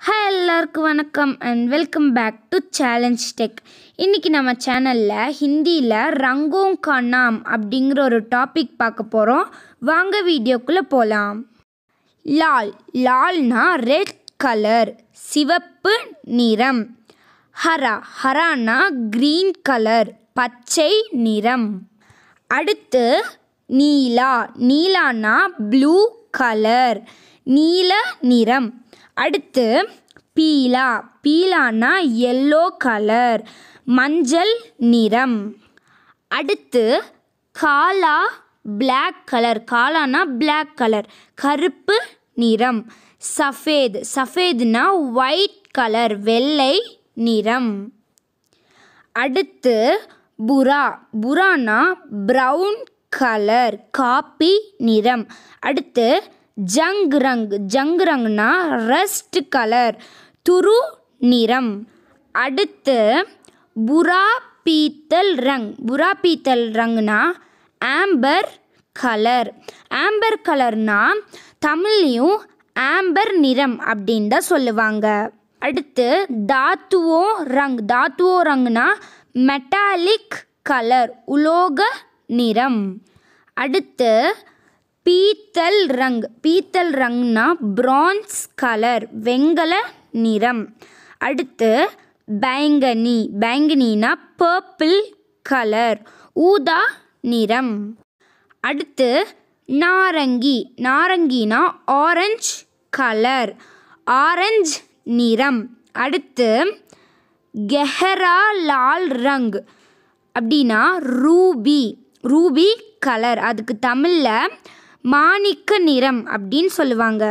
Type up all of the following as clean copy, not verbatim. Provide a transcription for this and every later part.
Hi எல்லாருக்கும் வணக்கம் and welcome back to challenge tech. இன்றைக்கி நம்ம சேனலில் ஹிந்தியில் ரங்கோं का नाम அப்படிங்கிற ஒரு டாபிக் பார்க்க போகிறோம். வாங்க வீடியோக்குள்ளே போகலாம். லால், லால்னா ரெட் கலர், சிவப்பு நிறம். ஹரா, ஹரானா க்ரீன் கலர், பச்சை நிறம். அடுத்து நீலா, நீலானா ப்ளூ கலர், நீல நிறம். அடுத்து பீலா, பீலானா எல்லோ கலர், மஞ்சள் நிறம். அடுத்து காலா, பிளாக் கலர், காலானா பிளாக் கலர், கருப்பு நிறம். சஃபேத், சஃபேத்னா ஒயிட் கலர், வெள்ளை நிறம். அடுத்து புரா, புரானா ப்ரௌன் கலர், காப்பி நிறம். அடுத்து ஜங் ரங், ஜங் ரங்னா ரஸ்ட் கலர், துரு நிறம். அடுத்து புரா பீத்தல் ரங், புரா பீத்தல் ரங்னா ஆம்பர் கலர், ஆம்பர் கலர்னா தமிழ்லையும் ஆம்பர் நிறம் அப்படின்னு தான் சொல்லுவாங்க. அடுத்து தாத்துவோ ரங், தாத்துவோ ரங்னா மெட்டாலிக் கலர், உலோக நிறம். அடுத்து பீத்தல் ரங், பீத்தல் ரங்னா பிரான்ஸ் கலர், வெங்கல நிறம். அடுத்து பேங்கனி, பேங்கனினா பர்பிள் கலர், ஊதா நிறம். அடுத்து நாரங்கி, நாரங்கினா ஆரஞ்சு கலர், ஆரஞ்சு நிறம். அடுத்து கெஹரா லால் ரங் அப்படின்னா ரூபி, ரூபி கலர், அதுக்கு தமிழில் மாணிக்க நிறம் அப்படின்னு சொல்லுவாங்க.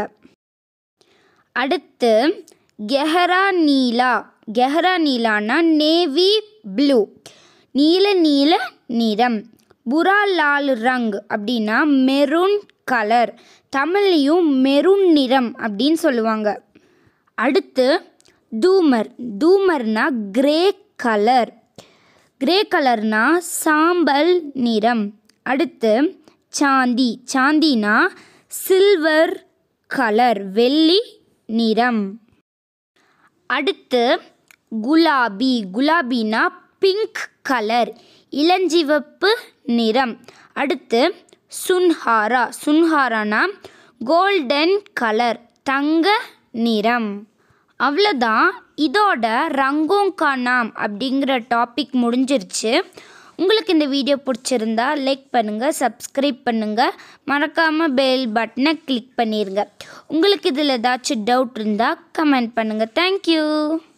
அடுத்து கெஹரா நீலா, கெஹரா நீலானா நேவி ப்ளூ, நீல நீல நிறம். புரா லால் ரங் அப்படின்னா மெரூன் கலர், தமிழ்லையும் மெரூன் நிறம் அப்படின்னு சொல்லுவாங்க. அடுத்து தூமர், தூமர்னா கிரே கலர், கிரே கலர்னா சாம்பல் நிறம். அடுத்து சாந்தி, சாந்தினா சில்வர் கலர், வெள்ளி நிறம். அடுத்து குலாபி, குலாபினா பிங்க் கலர், இளஞ்சிவப்பு நிறம். அடுத்து சுன்ஹாரா, சுன்ஹாரானா கோல்டன் கலர், தங்க நிறம். அவ்வளோதான், இதோட ரங்கோं का नाम அப்படிங்கிற டாபிக் முடிஞ்சிருச்சு. உங்களுக்கு இந்த வீடியோ பிடிச்சிருந்தா லைக் பண்ணுங்கள், சப்ஸ்கிரைப் பண்ணுங்கள், மறக்காமல் பெல் பட்டனை கிளிக் பண்ணிடுங்க. உங்களுக்கு இதில் ஏதாச்சும் டவுட் இருந்தால் கமெண்ட் பண்ணுங்கள். தேங்க்யூ.